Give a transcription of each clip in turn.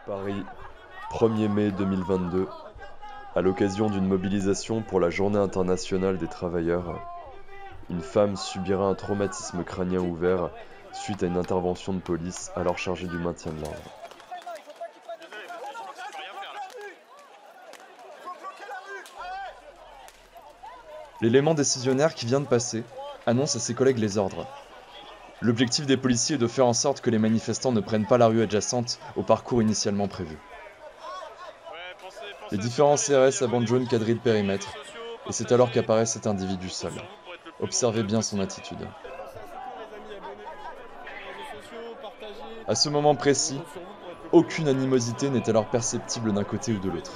Paris, 1er mai 2022, à l'occasion d'une mobilisation pour la Journée internationale des travailleurs, une femme subira un traumatisme crânien ouvert suite à une intervention de police alors chargée du maintien de l'ordre. L'élément décisionnaire qui vient de passer annonce à ses collègues les ordres. L'objectif des policiers est de faire en sorte que les manifestants ne prennent pas la rue adjacente au parcours initialement prévu. Les différents CRS à bande jaune quadrillent le périmètre, et c'est alors qu'apparaît cet individu seul. Observez bien son attitude. À ce moment précis, aucune animosité n'est alors perceptible d'un côté ou de l'autre.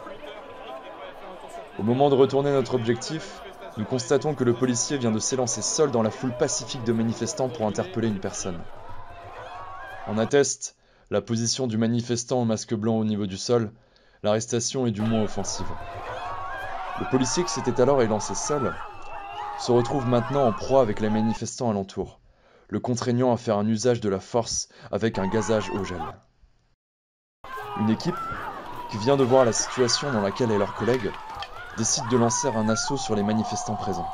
Au moment de retourner notre objectif, nous constatons que le policier vient de s'élancer seul dans la foule pacifique de manifestants pour interpeller une personne. En atteste la position du manifestant au masque blanc au niveau du sol. L'arrestation est du moins offensive. Le policier qui s'était alors élancé seul se retrouve maintenant en proie avec les manifestants alentour, le contraignant à faire un usage de la force avec un gazage au gel. Une équipe, qui vient de voir la situation dans laquelle est leur collègue, décide de lancer un assaut sur les manifestants présents.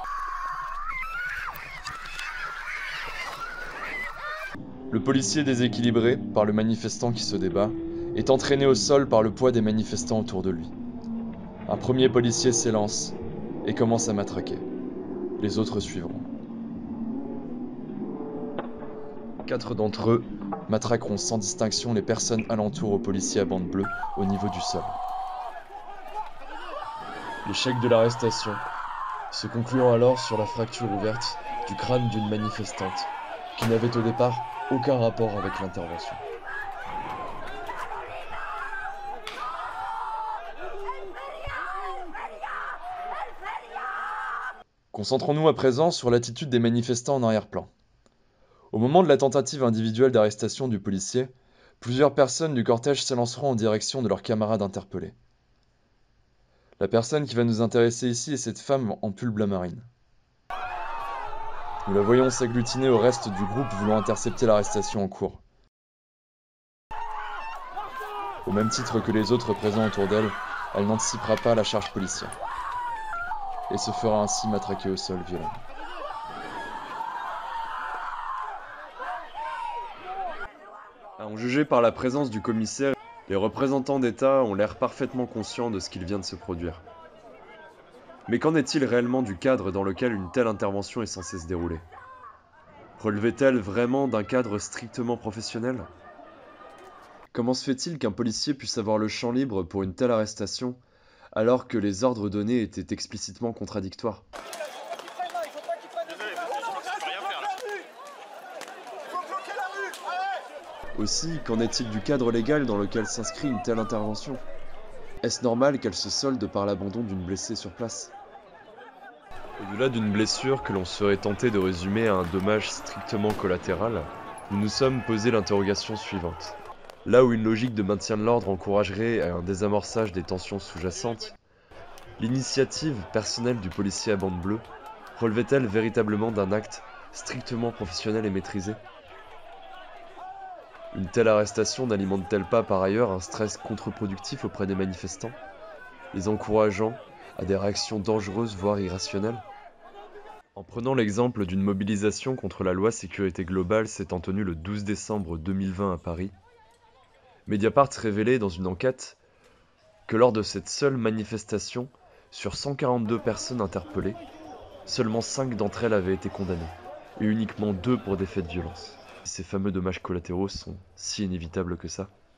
Le policier déséquilibré par le manifestant qui se débat est entraîné au sol par le poids des manifestants autour de lui. Un premier policier s'élance et commence à matraquer. Les autres suivront. 4 d'entre eux matraqueront sans distinction les personnes alentour au policier à bande bleue au niveau du sol. L'échec de l'arrestation se concluant alors sur la fracture ouverte du crâne d'une manifestante qui n'avait au départ aucun rapport avec l'intervention. Concentrons-nous à présent sur l'attitude des manifestants en arrière-plan. Au moment de la tentative individuelle d'arrestation du policier, plusieurs personnes du cortège s'élanceront en direction de leurs camarades interpellés. La personne qui va nous intéresser ici est cette femme en pull bleu marine. Nous la voyons s'agglutiner au reste du groupe voulant intercepter l'arrestation en cours. Au même titre que les autres présents autour d'elle, elle n'anticipera pas la charge policière et se fera ainsi matraquer au sol violemment. À en juger par la présence du commissaire, les représentants d'État ont l'air parfaitement conscients de ce qu'il vient de se produire. Mais qu'en est-il réellement du cadre dans lequel une telle intervention est censée se dérouler ? Relevait-elle vraiment d'un cadre strictement professionnel ? Comment se fait-il qu'un policier puisse avoir le champ libre pour une telle arrestation alors que les ordres donnés étaient explicitement contradictoires ? Aussi, qu'en est-il du cadre légal dans lequel s'inscrit une telle intervention ? Est-ce normal qu'elle se solde par l'abandon d'une blessée sur place ? Au-delà d'une blessure que l'on serait tenté de résumer à un dommage strictement collatéral, nous nous sommes posé l'interrogation suivante. Là où une logique de maintien de l'ordre encouragerait un désamorçage des tensions sous-jacentes, l'initiative personnelle du policier à bande bleue relevait-elle véritablement d'un acte strictement professionnel et maîtrisé ? Une telle arrestation n'alimente-t-elle pas par ailleurs un stress contre-productif auprès des manifestants, les encourageant à des réactions dangereuses voire irrationnelles ? En prenant l'exemple d'une mobilisation contre la loi sécurité globale s'étant tenue le 12 décembre 2020 à Paris, Mediapart révélait dans une enquête que lors de cette seule manifestation, sur 142 personnes interpellées, seulement 5 d'entre elles avaient été condamnées, et uniquement 2 pour des faits de violence. Ces fameux dommages collatéraux sont si inévitables que ça.